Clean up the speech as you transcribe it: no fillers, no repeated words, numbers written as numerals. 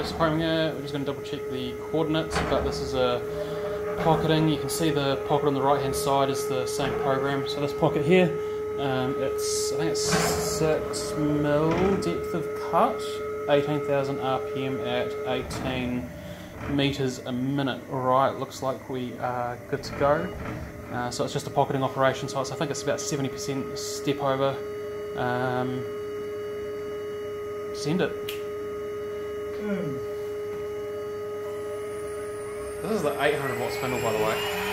just homing it. We're just going to double check the coordinates, but this is a pocketing. You can see the pocket on the right hand side is the same program. So this pocket here, I think it's 6 mil depth of cut, 18,000 RPM at 18 meters a minute. Right, looks like we are good to go. So it's just a pocketing operation, so I think it's about 70% step over. Send it. This is the 800 watt spindle, by the way.